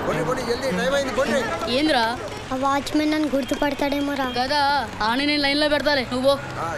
ఏంద్రా ఆ వాచ్మెన్ నన్ను గుర్తుపడతాడేమో రా కదా ఆని నేను లైన్లో పెడతాలే నువ్వు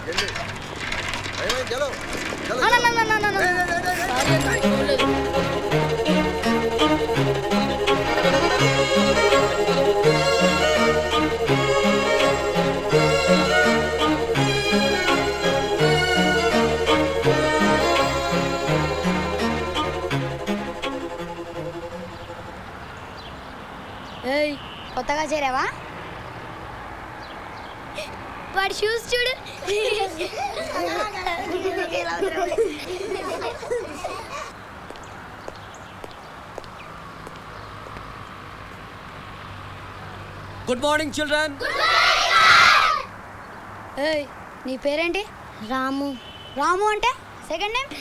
ఏయ్ కొత్తగా చేరావా? వాడి షూస్ చూడు. Good morning children. ఏయ్ నీ పేరేంటి? రాము. రాము అంటే second name?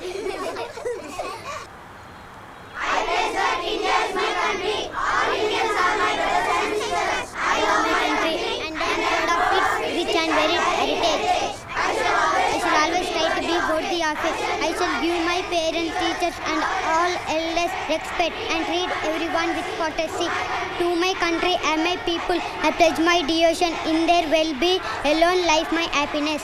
I shall give my parents, teachers and all elders respect and treat everyone with courtesy. To my country and my people, I pledge my devotion. In their well-being alone lies my happiness.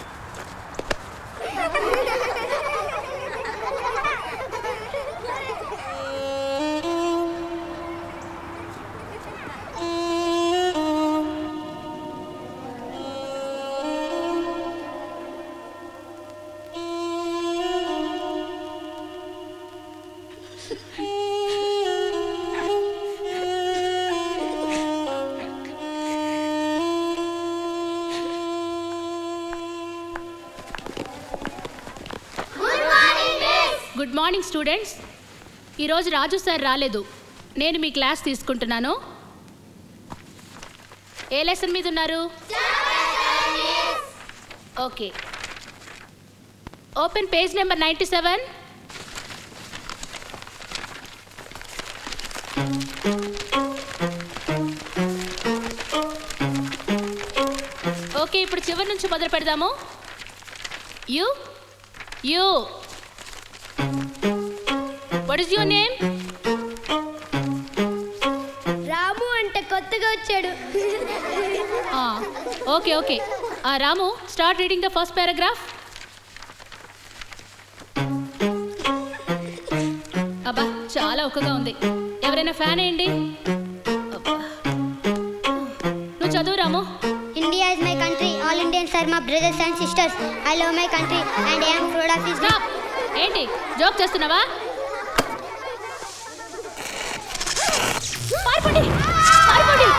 Good morning students. ఈరోజు Raju sir రాలేదు. నేను మీ class తీసుకుంటున్నాను. ఏ lesson మీద ఉన్నారు? Okay, open page number 97. Okay, ఇప్పుడు చివరి నుంచి మొదలు పెడదాము. You you what is your name? Ramu అంటే కొత్తగా వచ్చాడు. Okay okay, Ramu start reading the first paragraph. అబ్బా చాలా ఒక్కగా ఉంది. ఎవరైనా ఫ్యాన్ వేయండి. నువ్వు చదువు Ramu. India is my country. All Indians are my brothers and sisters. I love my country and I am proud of it. Stop. ఏంటి జోక్ చేస్తున్నావా? పారిపోండి పారిపోండి.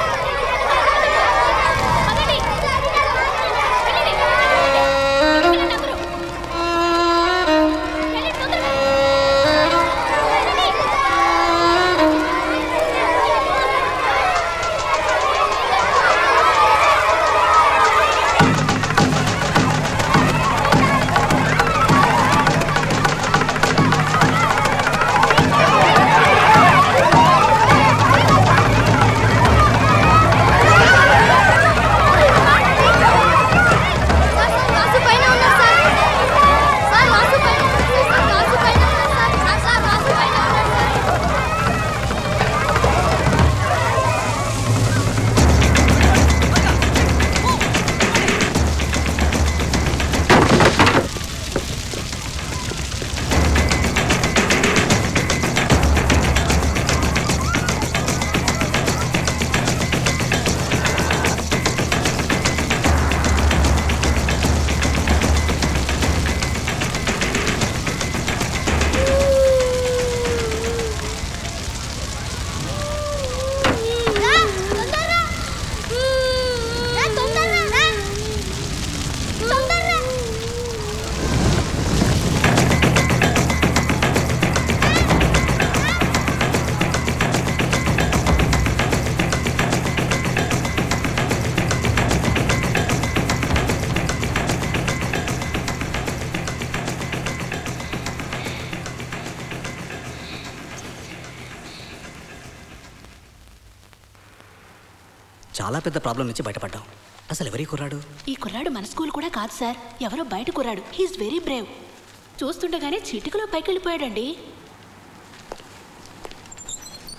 చాలా పెద్ద ప్రాబ్లం నుంచి బయటపడ్డాం. అసలు ఎవరి కుర్రాడు? ఈ కుర్రాడు మన స్కూల్ కూడా కాదు సార్, ఎవరో బయట కుర్రాడు. He is very brave. చూస్తుండగానే చిటికలో పైకి వెళ్ళిపోయాడండి.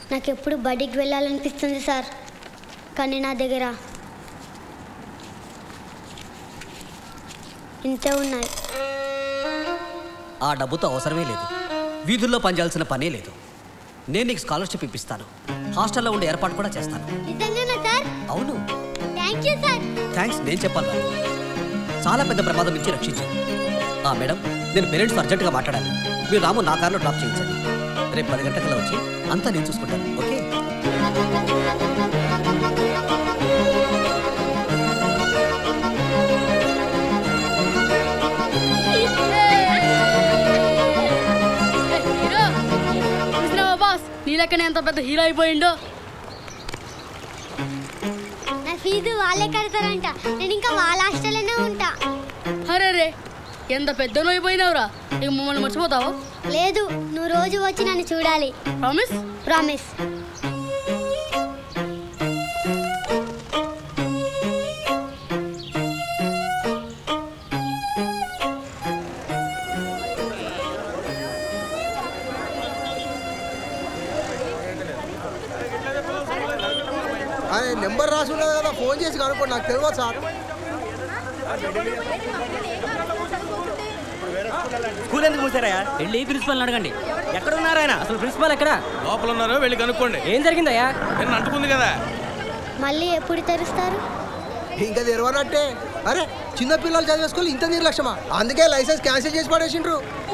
నాకు ఎప్పుడు బడికి వెళ్ళాలనిపిస్తుంది సార్, కానీ నా దగ్గర ఇంతే ఉన్నాయి. ఆ డబ్బుతో అవసరమే లేదు, వీధుల్లో పనిచేయాల్సిన పనే లేదు. నేను నీకు స్కాలర్షిప్ ఇప్పిస్తాను, హాస్టల్లో ఉండే ఏర్పాటు కూడా చేస్తాను. నిజంగానా సార్? అవును. Thank you sir. థ్యాంక్స్ నేను చెప్పాలి. చాలా పెద్ద ప్రమాదం నుంచి రక్షించాను. మేడం, నేను పేరెంట్స్ అర్జెంటుగా మాట్లాడాలి. మీరు రాము నా కార్లో డ్రాప్ చేయించండి. రేపు 10 గంటకల్లా వచ్చి అంతా నేను చూసుకుంటాను. ఓకే? నీ లెక్కనే ఎంత పెద్ద హీరో అయిపోయిండో. నా ఫీజు వాళ్ళే కడతారంట, నేను ఇంకా వాళ్ళ హాస్టల్లోనే ఉంటా. అరే రే, ఎంత పెద్దనో అయిపోయినావురా, ఇక మమ్మల్ని మర్చిపోతావా? లేదు, నువ్వు రోజు వచ్చి నన్ను చూడాలి. ప్రామిస్? ప్రామిస్. అరే నెంబర్ రాసి ఉన్నది కదా, ఫోన్ చేసి కనుక్కోండి, నాకు తెలియదు సార్. స్కూల్ ఎందుకు మూసారయ్యా? వెళ్ళి ప్రిన్సిపల్ని అడగండి. ఎక్కడ ఉన్నారు ఆయన? అసలు ప్రిన్సిపల్ ఎక్కడ? లోపల ఉన్నారో వెళ్ళి కనుక్కోండి. ఏం జరిగిందయ్యా? నిన్న అంటుకుంది కదా. మళ్ళీ ఎప్పుడు తెరుస్తారు? ఇంకా తెరవనట్టే. అరే చిన్న పిల్లలు చదివే స్కూల్ ఇంత నిర్లక్ష్యమా? అందుకే లైసెన్స్ క్యాన్సిల్ చేసి పడేసిండ్రు.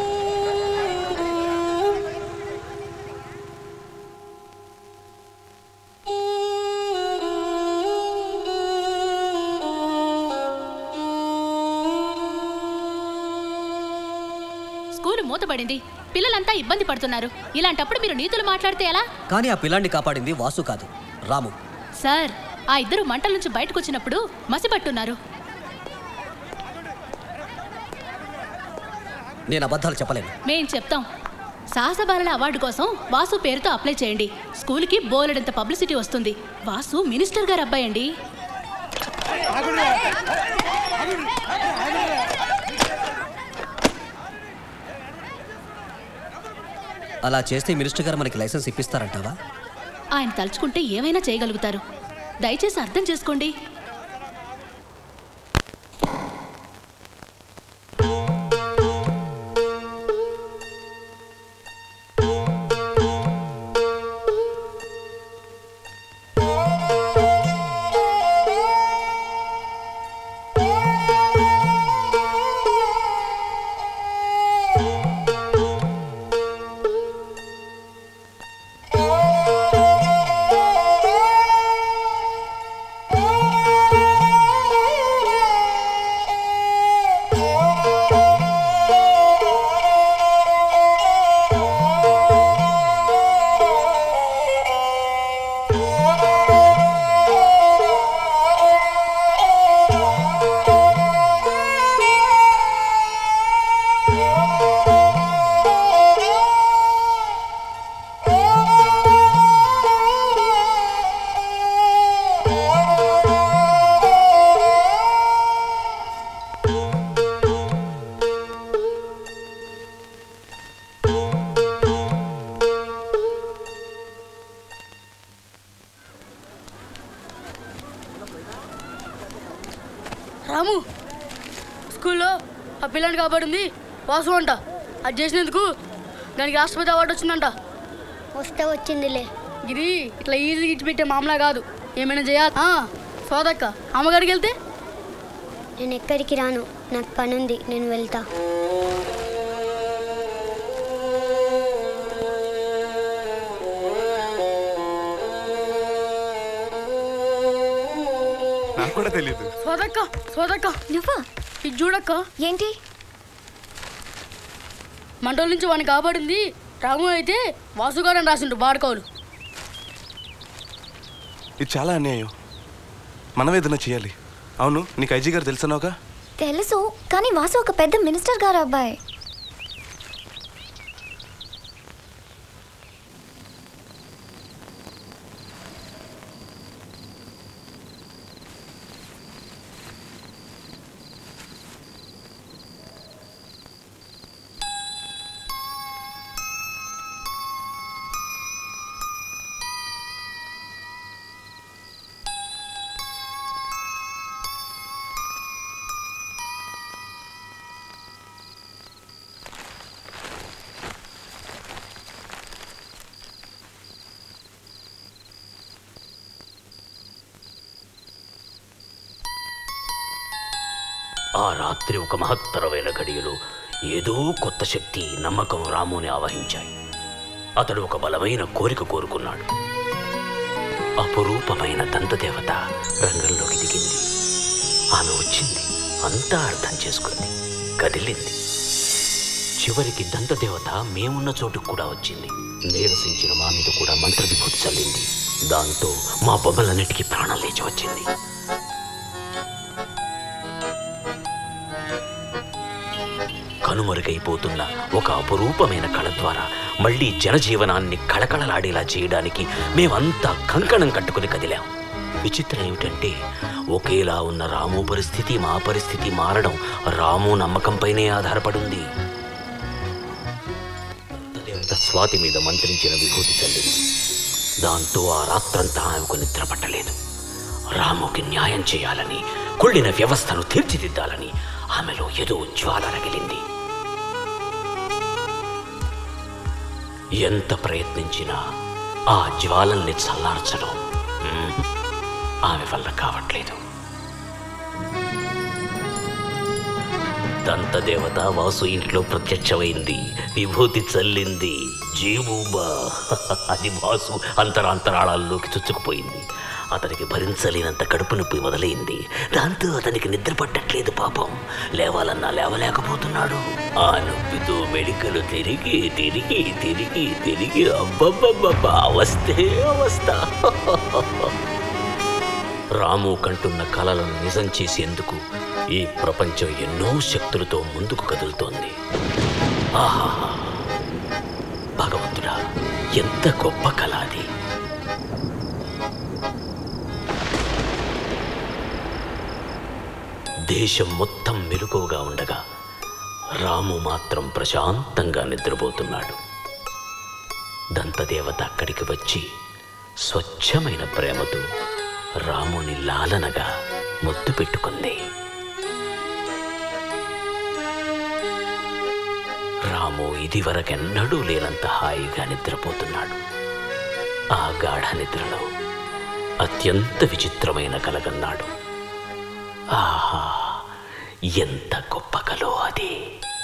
స్కూలు మూతపడింది, పిల్లలంతా ఇబ్బంది పడుతున్నారు. ఇలాంటప్పుడు మీరు నీతులు మాట్లాడితే ఎలా? కానీ ఆ పిల్లాన్ని కాపాడింది వాసు కాదు, రాము. సార్, ఆ ఇద్దరు మంటల నుంచి బయటకు వచ్చినప్పుడు మసిపట్టున్నారు. నేను అబద్ధాలు చెప్పలేను. మేం చెప్తాం. సాహస బాలల అవార్డు కోసం వాసు పేరుతో అప్లై చేయండి. స్కూల్కి బోలెడంత పబ్లిసిటీ వస్తుంది. వాసు మినిస్టర్ గారు అబ్బాయి అండి. అలా చేస్తే మినిస్టర్ గారు మనకి లైసెన్స్ ఇప్పిస్తారంటావా? ఆయన తలుచుకుంటే ఏమైనా చేయగలుగుతారు. దయచేసి అర్థం చేసుకోండి. రాము, స్కూల్లో ఆ పిల్లని కాపాడింది వాసు అంట. అది చేసినందుకు దానికి రాష్ట్రపతి అవార్డు వచ్చిందంట. వస్తే వచ్చిందిలే. ఇది ఇట్లా ఈజీగా ఇచ్చిపెట్టే మామలా కాదు, ఏమైనా చేయాలి. సోదక్క, అమ్మగారికి వెళ్తే నేను ఎక్కడికి రాను, నాకు పని ఉంది, నేను వెళ్తా. నాకు కూడా తెలియదు. సోదక్క నువ్వా? ఇది చూడక్క. ఏంటి? మంటల నుంచి వాడిని కాపాడింది రాము అయితే వాసుగారని రాసిండు బాడుకోవాలి. ఇది చాలా అన్యాయం, మనం ఏదైనా చేయాలి. అవును, నీకు ఐజీ గారు తెలుసున్నావుగా? తెలుసు, కానీ వాసు ఒక పెద్ద మినిస్టర్ గారు అబ్బాయి. ఆ రాత్రి ఒక మహత్తరమైన ఘడియలో ఏదో కొత్త శక్తి, నమ్మకం రాముని ఆవహించాయి. అతడు ఒక బలమైన కోరిక కోరుకున్నాడు. అపురూపమైన దంతదేవత రంగంలోకి దిగింది. ఆమె వచ్చింది, అంతా అర్థం చేసుకుంది, కదిలింది. చివరికి దంతదేవత మేమున్న చోటుకు కూడా వచ్చింది. నీరసించిన మా మీద కూడా మంత్రవిభూతి చల్లింది. దాంతో మా బొమ్మలన్నిటికీ ప్రాణం లేచి వచ్చింది. కనుమరుగైపోతున్న ఒక అపురూపమైన కళ ద్వారా మళ్ళీ జనజీవనాన్ని కళకళలాడేలా చేయడానికి మేమంతా కంకణం కట్టుకుని కదిలాం. విచిత్రం ఏమిటంటే ఒకేలా ఉన్న రాము పరిస్థితి, మా పరిస్థితి మారడం రాము నమ్మకంపైనే ఆధారపడింది. స్వాతి మీద మంత్రించిన విభూతి చల్లింది. దాంతో ఆ రాత్రంతా ఆమెకు నిద్ర పట్టలేదు. రాముకి న్యాయం చేయాలని, కుళ్ళిన వ్యవస్థను తీర్చిదిద్దాలని ఆమెలో ఏదో జ్వాల రగిలింది. ఎంత ప్రయత్నించినా ఆ జ్వాలల్ని చల్లార్చడం ఆమె వల్ల కావట్లేదు. దంతదేవత వాసు ఇంట్లో ప్రత్యక్షమైంది, విభూతి చల్లింది. జీవుబా అది వాసు అంతరాంతరాళాల్లోకి చొచ్చుకుపోయింది. అతనికి భరించలేనంత కడుపు నొప్పి మొదలైంది. దాంతో అతనికి నిద్ర పట్టట్లేదు. పాపం లేవాలన్నా లేవలేకపోతున్నాడు. ఆ నొప్పితో మెడికలు తిరిగి తిరిగి తిరిగి తిరిగి అబ్బబ్బబ్బబ్బా అవస్థే అవస్థ. రాము కంటున్న కలలను నిజం చేసేందుకు ఈ ప్రపంచం ఎన్నో శక్తులతో ముందుకు కదులుతోంది. ఆహా, భగవంతుడా, ఎంత గొప్ప కళ అది! దేశం మొత్తం మెలకువగా ఉండగా రాము మాత్రం ప్రశాంతంగా నిద్రపోతున్నాడు. దంతదేవత అక్కడికి వచ్చి స్వచ్ఛమైన ప్రేమతో రాముని లాలనగా ముద్దు పెట్టుకుంది. రాము ఇదివరకెన్నడూ లేనంత హాయిగా నిద్రపోతున్నాడు. ఆ గాఢ నిద్రలో అత్యంత విచిత్రమైన కలగన్నాడు. ఆహా, ఎంత గొప్ప కలో అది!